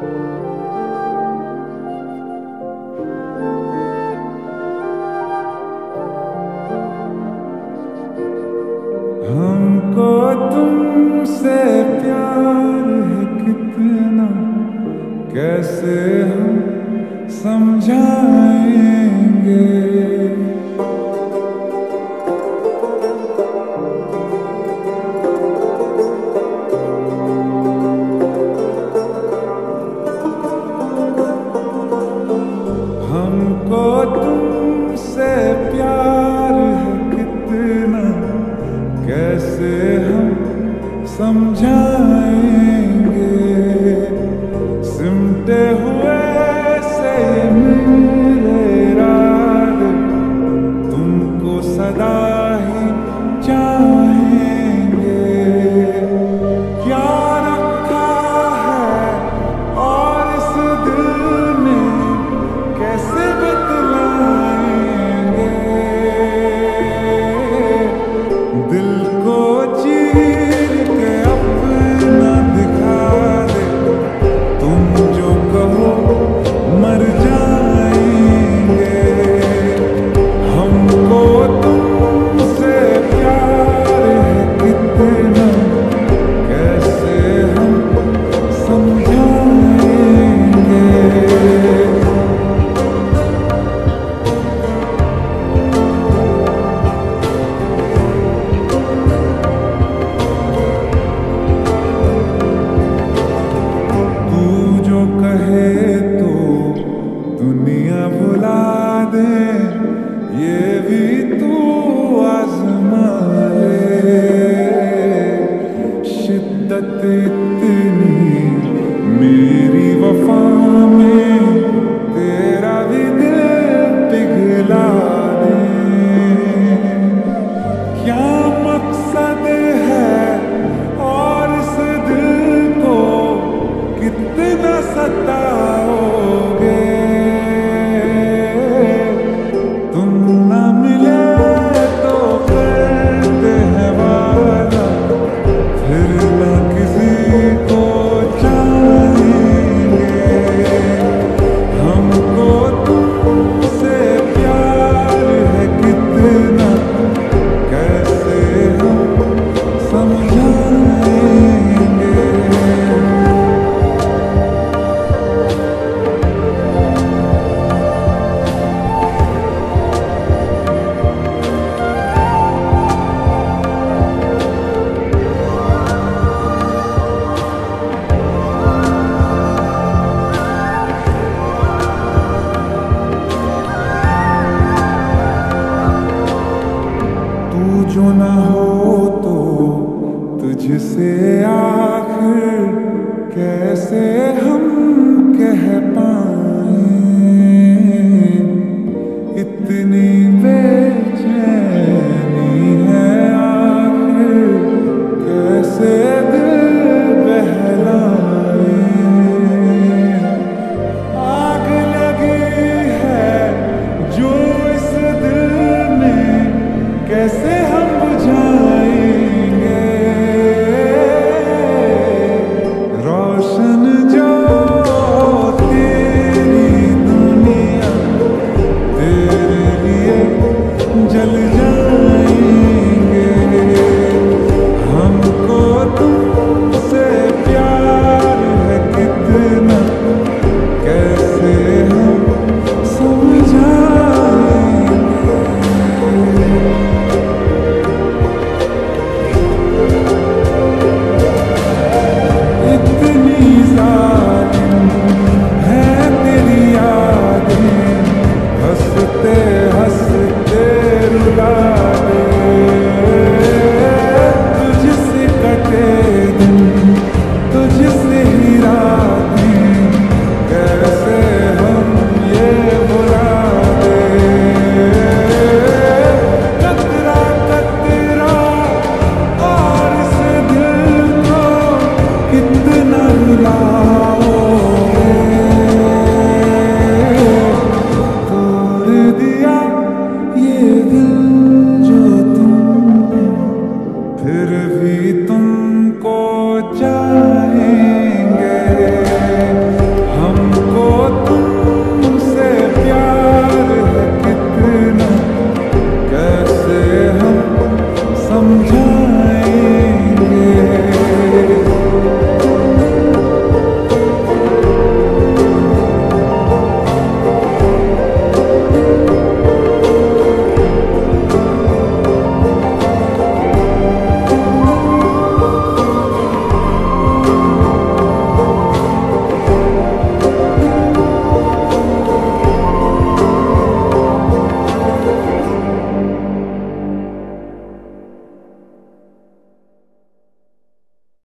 हमको तुमसे प्यार है कितना, कैसे हम समझाएंगे। हमको तुमसे प्यार है कितना, कैसे हम समझाएंगे। सिमटे हुए से मेरे इरादे तुमको सदा ही चाहेंगे। क्या रखा है और इस दिल में कैसे बतलाएंगे। दिल को चीर के अपना दिखा दे, तुम जो कहो मर जाएंगे। हमको तुमसे प्यार है कितना, कैसे हम समझाएंगे। कहे तो दुनिया भुला दे, ये भी तू आज़मा ले। शिद्दत इतनी मेरी वफा में, तेरा भी दिल पिघला दे। क्या मकसद है और इस दिल को कितना सताओगे। तुम ना मिले तो करते हैं वादा, फिर ना किसी को चाहेंगे। हमको तुमसे प्यार है कितना, कैसे हम समझाएंगे। तू जो ना हो तो तुझसे आखिर कैसे हम कह पाएं। इतनी बेचैनी है आखिर कैसे दिल बहलाए। आग लगी है जो इस दिल में, कैसे हम बुझाएंगे। रोशन जो तेरी दुनिया, तेरे लिए जल जाएंगे। हमको तुमसे प्यार है कितना, कैसे हम समझाएंगे। इतनी जालिम है तेरी यादें, हंसते हंसते रुला दे। तुझसे कटे दिन, तुझसे ही रातें, कैसे हम ये भुला दे। कतरा कतरा और इस दिल को कितना रुला